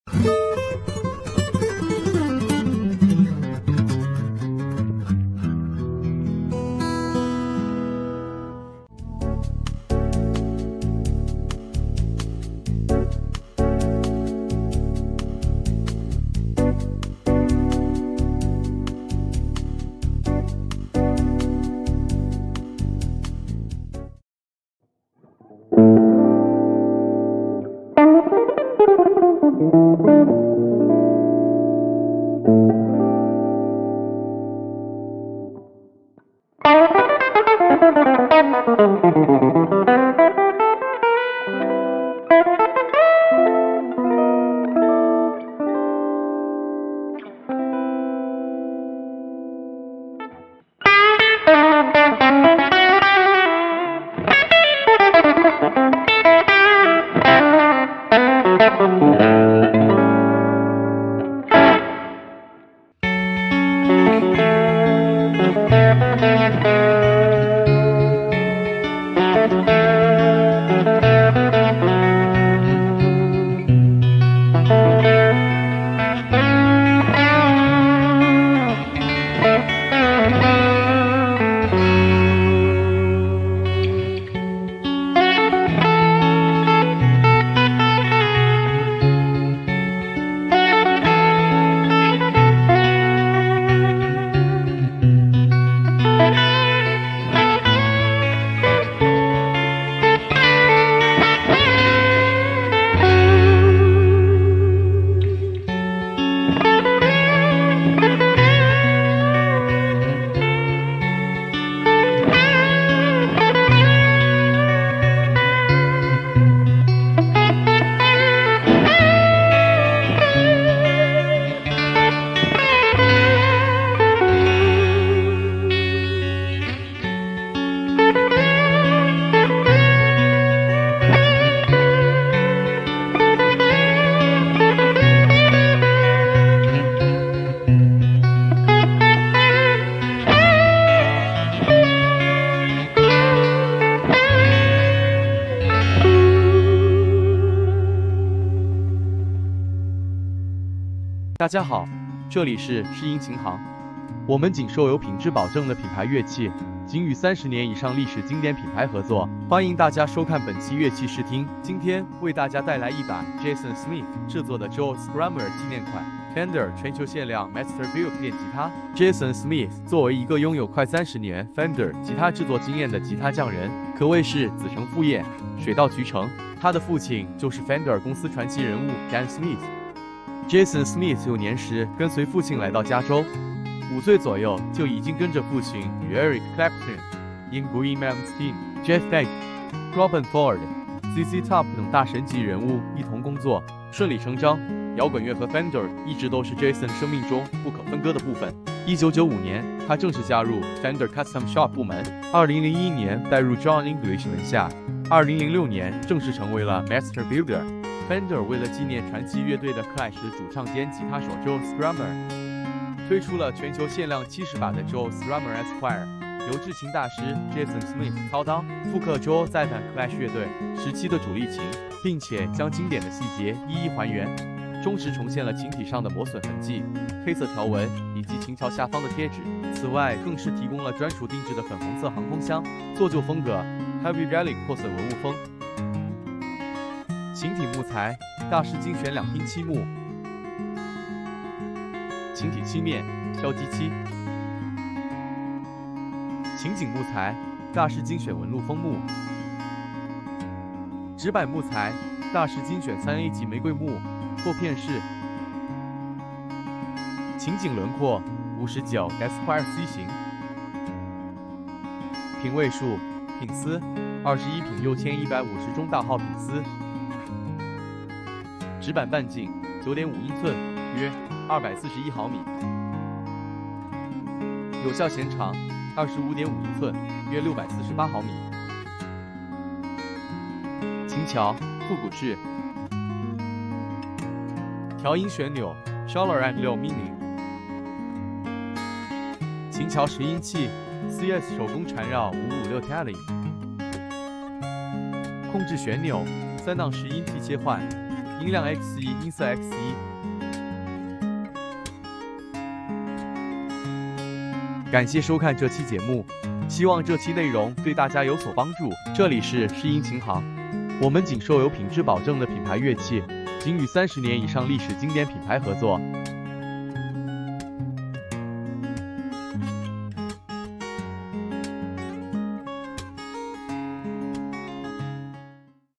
大家好，这里是试音琴行，我们仅收有品质保证的品牌乐器，仅与30年以上历史经典品牌合作。欢迎大家收看本期乐器试听。今天为大家带来一把 Jason Smith 制作的 Joe Strummer 纪念款 Fender 全球限量 Master Built 电吉他。Jason Smith 作为一个拥有快30年 Fender 吉他制作经验的吉他匠人，可谓是子承父业，水到渠成。他的父亲就是 Fender 公司传奇人物 Dan Smith。Jason Smith 幼年时跟随父亲来到加州，5岁左右就已经跟着父亲与 Eric Clapton、Ingrid Malmsteen、Jeff Beck、Robben Ford、ZZ Top 等大神级人物一同工作，顺理成章，摇滚乐和 Fender 一直都是 Jason 生命中不可分割的部分。1995年，他正式加入 Fender Custom Shop 部门，2001年带入 John English 门下，2006年正式成为了 Master Builder。Fender 为了纪念传奇乐队的 Clash 主唱兼吉他手 Joe Strummer， 推出了全球限量70把的 Joe Strummer Esquire， 由制琴大师 Jason Smith 操刀，复刻 Joe 在的 Clash 乐队时期的主力琴，并且将经典的细节一一还原，忠实重现了琴体上的磨损痕迹、黑色条纹以及琴桥下方的贴纸。此外，更是提供了专属定制的粉红色航空箱，做旧风格 Heavy Relic 破损文物风。琴体木材，大师精选2拼漆木，琴体漆面，硝基漆。琴颈木材，大师精选纹路枫木。指板木材，大师精选3A 级玫瑰木，拓片式。琴颈轮廓59 Esquire C 型。品位数，品丝21品6150中大号品丝。指板半径9.5英寸，约241毫米。有效弦长25.5英寸，约648毫米。琴桥复古式。调音旋钮 Schaller and 6 Mini。琴桥拾音器 CS 手工缠绕556 Tele。控制旋钮3档拾音器切换。 音量 X1，音色 X1。感谢收看这期节目，希望这期内容对大家有所帮助。这里是试音琴行，我们仅收有品质保证的品牌乐器，仅与30年以上历史经典品牌合作。